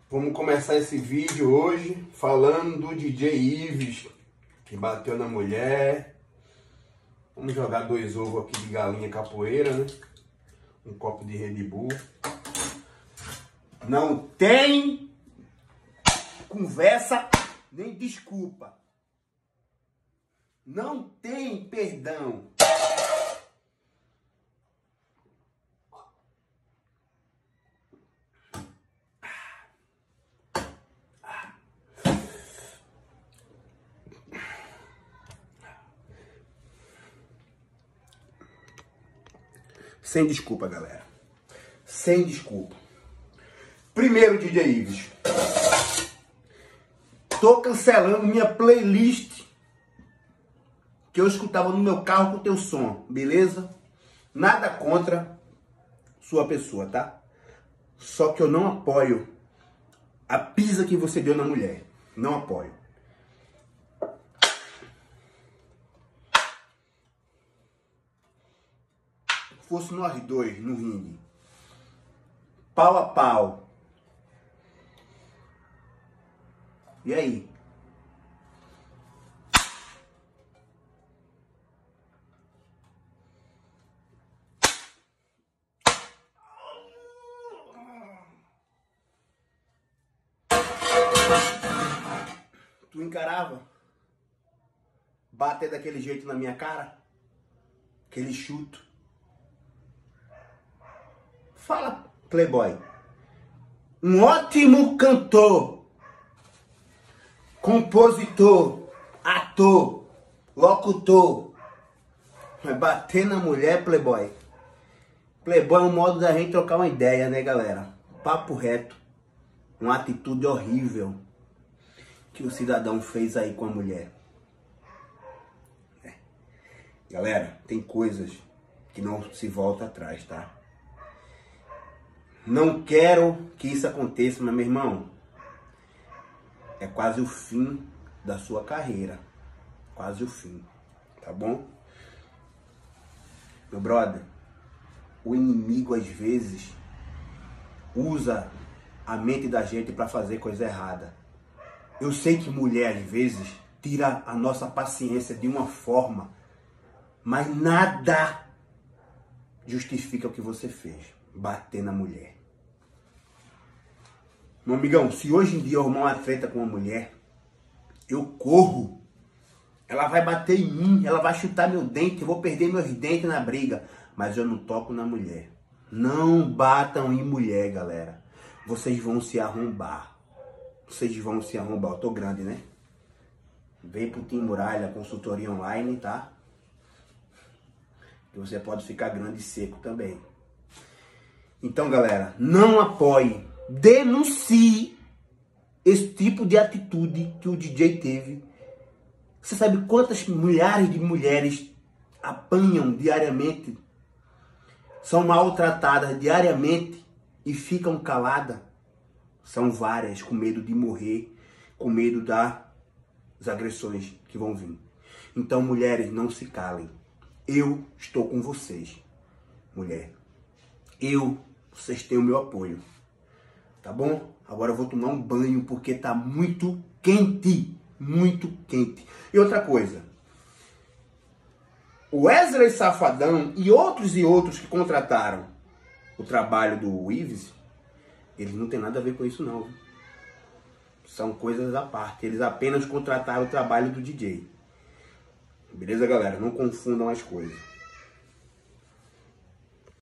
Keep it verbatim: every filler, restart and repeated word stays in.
Vamos começar esse vídeo hoje falando do D J Ives, que bateu na mulher. Vamos jogar dois ovos aqui de galinha capoeira, né? Um copo de Red Bull. Não tem conversa nem desculpa. Não tem perdão. Sem desculpa, galera. Sem desculpa. Primeiro, D J Ives. Tô cancelando minha playlist que eu escutava no meu carro com teu som, beleza? Nada contra sua pessoa, tá? Só que eu não apoio a pisa que você deu na mulher. Não apoio. Fosse nós dois no ringue, pau a pau, e aí? Tu encarava bater daquele jeito na minha cara? Aquele chuto? Fala, Playboy. Um ótimo cantor, compositor, ator, locutor. Mas bater na mulher, Playboy. Playboy é um modo da gente trocar uma ideia, né, galera? Papo reto. Uma atitude horrível que o cidadão fez aí com a mulher. É. Galera, tem coisas que não se volta atrás, tá? Não quero que isso aconteça, mas, meu irmão, é quase o fim da sua carreira. Quase o fim, tá bom? Meu brother, o inimigo, às vezes, usa a mente da gente para fazer coisa errada. Eu sei que mulher, às vezes, tira a nossa paciência de uma forma, mas nada justifica o que você fez. Bater na mulher. Meu amigão, se hoje em dia eu arrumar uma treta com uma mulher, eu corro. Ela vai bater em mim, ela vai chutar meu dente, eu vou perder meus dentes na briga. Mas eu não toco na mulher. Não batam em mulher, galera. Vocês vão se arrombar. Vocês vão se arrombar. Eu tô grande, né? Vem pro Team Muralha, consultoria online, tá? E você pode ficar grande e seco também. Então, galera, não apoie, denuncie esse tipo de atitude que o D J teve. Você sabe quantas milhares de mulheres apanham diariamente, são maltratadas diariamente e ficam caladas? São várias, com medo de morrer, com medo das agressões que vão vir. Então, mulheres, não se calem. Eu estou com vocês, mulher. Eu, vocês têm o meu apoio. Tá bom? Agora eu vou tomar um banho porque tá muito quente. Muito quente. E outra coisa. O Wesley Safadão e outros e outros que contrataram o trabalho do Ives, eles não tem nada a ver com isso não. São coisas à parte. Eles apenas contrataram o trabalho do D J. Beleza, galera? Não confundam as coisas.